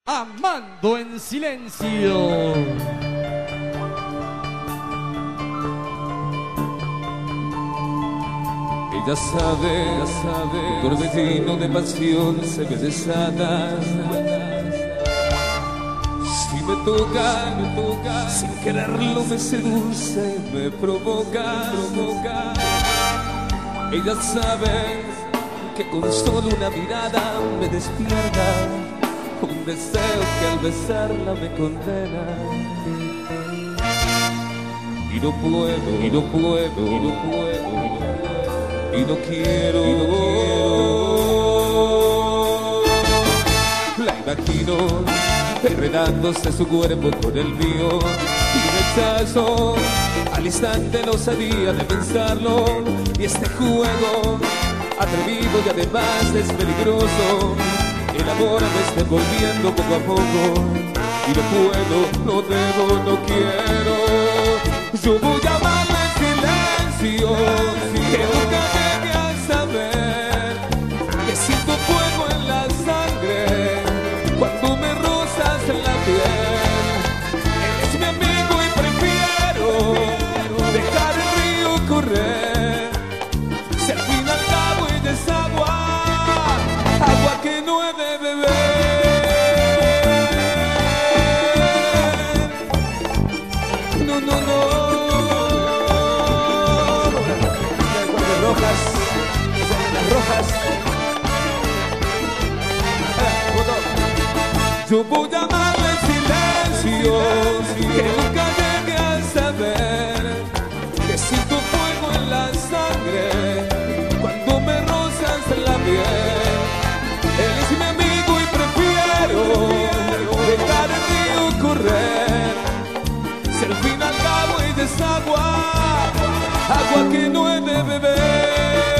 Amando en silencio. Ella sabe, un torbellino de pasión se me desata. Si me toca, sin quererlo me seduce, me provoca. Ella sabe que con solo una mirada me despierta un deseo que al besarla me condena. Y no quiero. La imagino enredándose su cuerpo con el mío y rechazo al instante la osadía de pensarlo. Y este juego atrevido y además es peligroso, el amor me está envolviendo poco a poco. Y no puedo, no debo, no quiero. Yo voy a amarla en silencio, que nunca llegue a saber que siento fuego en la sangre cuando me rozas en la piel. Eres mi amigo y prefiero dejar el río correr. Si al fin al cabo ella es agua que no he de beber. No. Las rojas. Yo voy a amarla en silencio, que nunca llegue a saber que siento fuego en la sangre cuando me rozas la piel. Él es mi amigo y prefiero dejar el río correr. Si al fin al cabo ella es agua que no he de beber.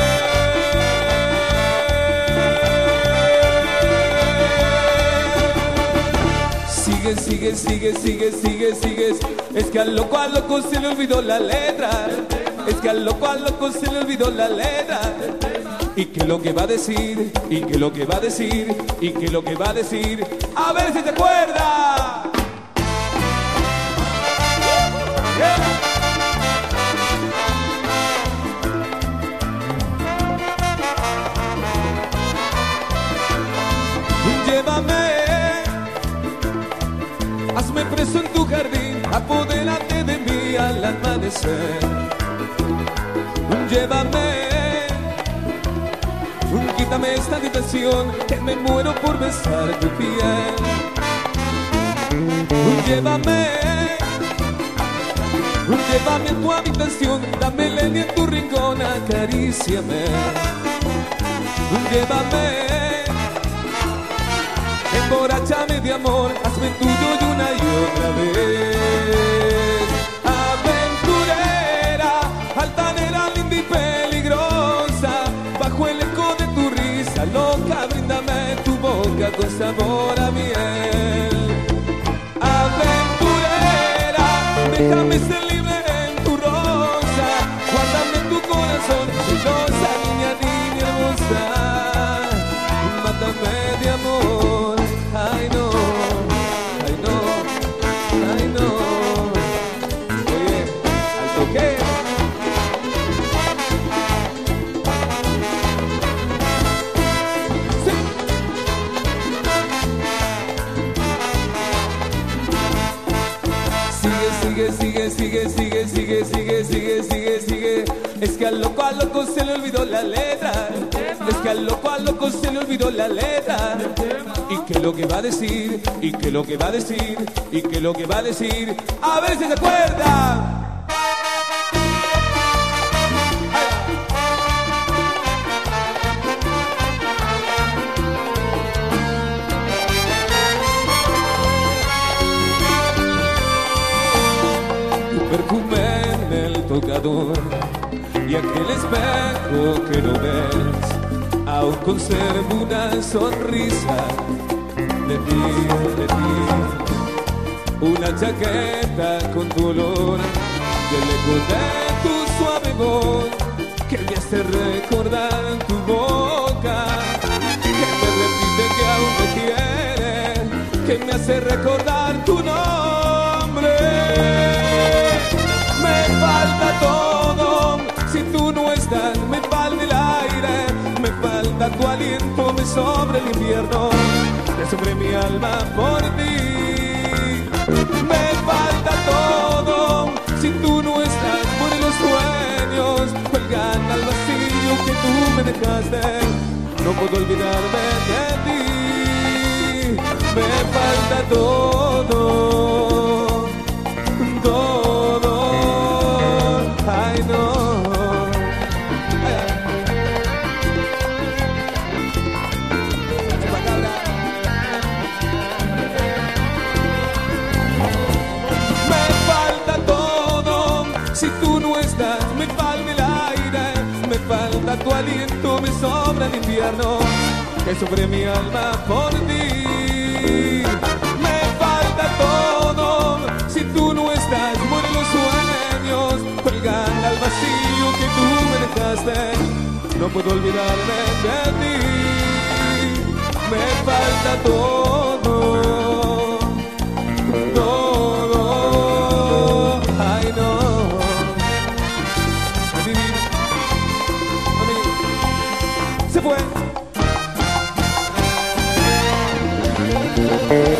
Sigue. Es que al loco se le olvidó la letra. Es que al loco se le olvidó la letra. Y que lo que va a decir, y que lo que va a decir, y que lo que va a decir. A ver si te acuerdas. Llévame, hazme preso en tu jardín, apodérate de mí al amanecer. Llévame, quítame esta tentación, que me muero por besar tu piel. Llévame a tu habitación, dame leña en tu rincón, acaríciame. Llévame, emborráchame de amor, hazme tuyo y una y otra vez. Aventurera, altanera, linda y peligrosa, bajo el eco de tu risa loca, bríndame tu boca con sabor a miel. Aventurera, déjame ser libre en tu rosa, guárdame en tu corazón, celosa, niña hermosa, mátame de amor. Ay no. Oye, al toque. Sí. Sigue. Es que al loco se le olvidó la letra. Es que al loco se le olvidó la letra. Y que lo que va a decir, y que lo que va a decir, y que lo que va a decir. A ver si se acuerda. Tu perfume en el tocador y aquel espejo que no ves, aún conservo una sonrisa de ti. Una chaqueta con tu olor y el eco de tu suave voz que me hace recordar tu boca, que me repite que aún me quiere, que me hace recordar tu nombre. Me falta todo, si tú no estás, me falta el aire, me falta tu aliento, me sobra el invierno, te sobre mi alma por ti. Me falta todo, si tú no estás, por los sueños cuelgan al vacío que tú me dejaste, no puedo olvidarme de ti. Me falta todo, todo, ay no. Me falta todo, si tú no estás, me falta el aire, me falta tu aliento, me sobra el invierno, que sobre mi alma por ti. Me falta todo, si tú no estás, mueren los sueños, cuelgan al vacío que tú me dejaste, no puedo olvidarme de ti. Me falta todo, todo, ay no. Se fue.